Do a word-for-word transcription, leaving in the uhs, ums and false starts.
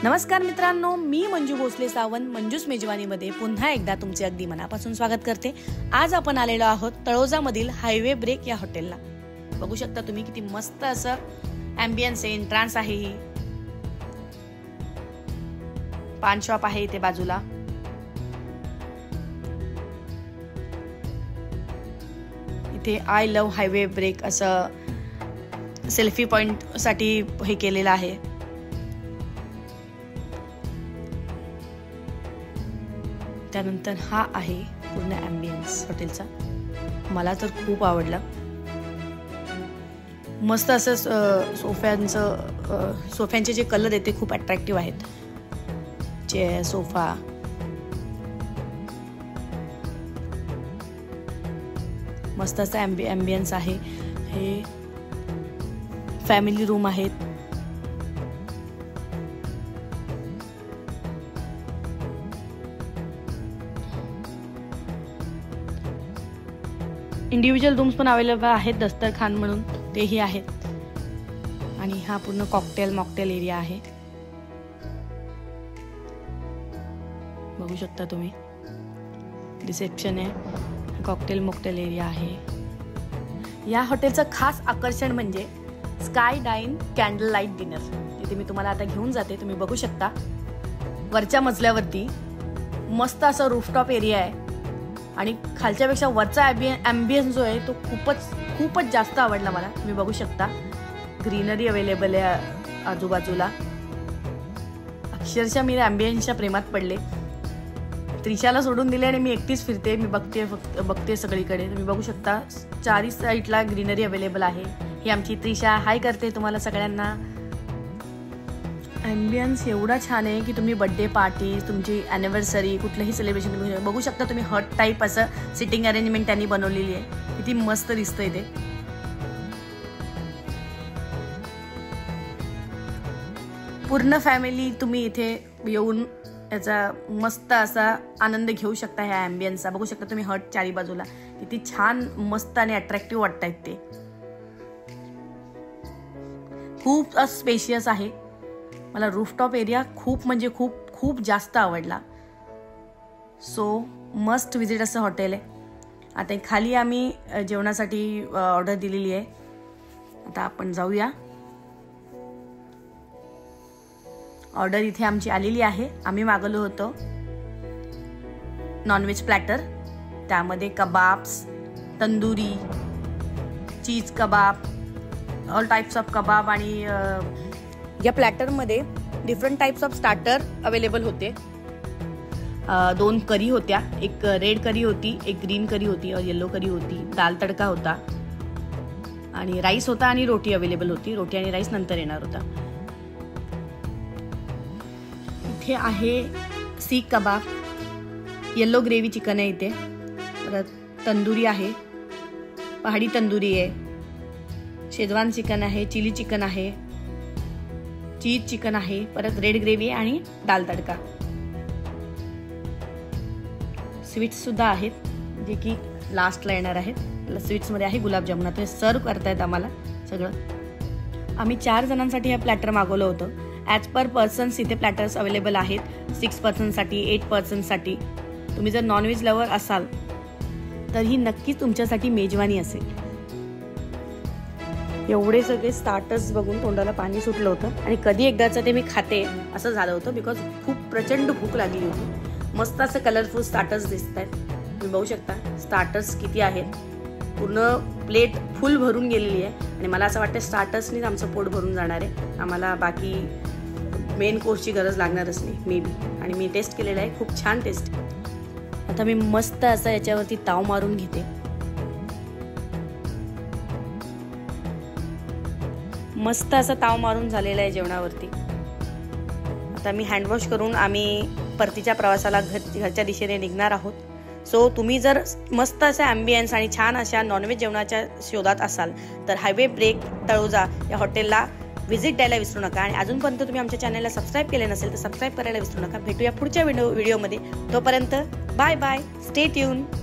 नमस्कार मित्रांनो, मी मंजू भोसले सावंत मंजूस मेजवानीमध्ये पुन्हा एकदा तुमचे अगदी मनापासून स्वागत करते। आज आपण आलेलो आहोत तळोजामधील हायवे ब्रेक या हॉटेलला। बघू शकता तुम्ही किती मस्त असं ॲम्बियन्स आहे, एंट्रन्स आहे, ही पान शॉप आहे इथे बाजूला। इथे आय लव्ह हायवे ब्रेक असं सेल्फी पॉइंट साठी हे केलेलं आहे। त्यानंतर हा आहे पूर्ण ॲम्बियन्स हॉटेलचा, मला तर खूप आवडला। मस्त असं सोफ्यांचं सोफ्यांचे जे कलर आहेत ते खूप अट्रॅक्टिव्ह आहेत। चेअर, सोफा, मस्त असं ॲम्बि ॲम्बियन्स आहे। हे फॅमिली रूम आहेत। इंडिव्हिज्युअल रूम्स पण अवेलेबल आहेत, दस्तरखान म्हणून तेही आहेत। आणि हा पूर्ण कॉकटेल मॉकटेल एरिया आहे, बघू शकता तुम्ही। रिसेप्शन आहे, कॉकटेल मॉकटेल एरिया आहे। या हॉटेलचं खास आकर्षण म्हणजे sky dine candle light dinner. तिथे मी तुम्हाला आता घेऊन जाते, तुम्ही बघू शकता। वरच्या मजल्यावरती मस्त असं रूफटॉप एरिया आहे आणि खालच्यापेक्षा वरचा ॲम्बियन्स जो आहे तो खूपच खूपच जास्त आवडला मला। तुम्ही बघू शकता ग्रीनरी अवेलेबल आहे आजूबाजूला। अक्षरशः मी ॲम्बियन्सच्या प्रेमात पडले। त्रिशाला सोडून दिले आणि मी एकटीच फिरते, मी बघते फक्त बघते सगळीकडे। तुम्ही बघू शकता चारही साईडला ग्रीनरी अवेलेबल आहे। ही आमची त्रिशा हाय करते तुम्हाला सगळ्यांना। ॲम्बियन्स एवढा छान आहे की तुम्ही बर्थडे पार्टी, तुमची ॲनिव्हर्सरी, कुठलंही सेलिब्रेशन बघू शकता तुम्ही। हट टाईप असं सिटिंग अरेंजमेंट त्यांनी बनवलेली आहे, किती मस्त दिसतंय ते। पूर्ण फॅमिली तुम्ही इथे येऊन याचा मस्त असा आनंद घेऊ शकता ह्या ॲम्बियन्सचा। बघू शकता तुम्ही हट चारी बाजूला किती छान मस्त आणि अट्रॅक्टिव्ह वाटतायत ते। खूप स्पेशियस आहे। मला रूफटॉप एरिया खूप म्हणजे खूप खूप जास्त आवडला। सो मस्ट विजिट असं हॉटेल आहे। आता खाली आम्ही जेवणासाठी ऑर्डर दिलेली आहे, आता आपण जाऊया। ऑर्डर इथे आमची आलेली आहे। आम्ही मागवलं होतं नॉनव्हेज प्लॅटर, त्यामध्ये kebabs, tandoori, cheese kebab, all types of kebab आणि या प्लॅटरमध्ये different types of starter available होते। दोन करी होत्या, एक रेड करी होती, एक ग्रीन करी होती और येलो करी होती। दाल तडका होता आणि राईस होता आणि रोटी अवेलेबल होती। रोटी आणि राईस नंतर येणार होता। इथे आहे seekh kebab, yellow gravy chicken आहे इथे, परत तंदुरी आहे, पहाडी तंदुरी आहे, शेजवान चिकन आहे, चिली चिकन आहे, चीज चिकन आहे, परत रेड ग्रेव्ही आणि दाल तडका। स्वीट्स सुद्धा आहेत जे की लास्टला येणार आहेत। स्वीट्स मध्ये आहे गुलाबजामुन। ते सर्व करतायत आम्हाला सगळं। आम्ही चार जणांसाठी हे प्लॅटर मागवलं होतं। ॲज पर पर्सन्स इथे प्लॅटर्स अवेलेबल आहेत, सिक्स पर्सनसाठी, एट पर्सनसाठी। तुम्ही जर नॉनव्हेज लवर असाल तर ही नक्कीच तुमच्यासाठी मेजवानी असेल। एवढे सगळे स्टार्टर्स बघून तोंडाला पाणी सुटलं होतं आणि कधी एकदाचं ते मी खाते असं झालं होतं, बिकॉज खूप प्रचंड भूक लागली होती। मस्त असं कलरफुल स्टार्टर्स दिसत आहेत, तुम्ही बघू शकता। स्टार्टर्स किती आहेत, पूर्ण प्लेट फुल भरून गेलेली आहे आणि मला असं वाटतं स्टार्टर्सनीच आमचं पोट भरून जाणार आहे। आम्हाला बाकी मेन कोर्सची गरज लागणारच नाही मे बी। आणि मी टेस्ट केलेलं आहे, खूप छान टेस्ट। आता मी मस्त असं याच्यावरती ताव मारून घेते। मस्त असा ताव मारून झालेला आहे जेवणावरती। आता मी हँडवॉश करून आम्ही परतीच्या प्रवासाला घर घरच्या दिशेने निघणार आहोत। सो तुम्ही जर मस्त असा ॲम्बियन्स आणि छान अशा नॉनव्हेज जेवणाच्या शोधात असाल तर हायवे ब्रेक तळोजा या हॉटेलला व्हिजिट द्यायला विसरू नका। आणि अजूनपर्यंत तुम्ही आमच्या चॅनलला सबस्क्राईब केले नसेल तर सबस्क्राईब करायला विसरू नका। भेटूया पुढच्या व्हिडिओ व्हिडिओमध्ये, तोपर्यंत बाय बाय, स्टे ट्यून।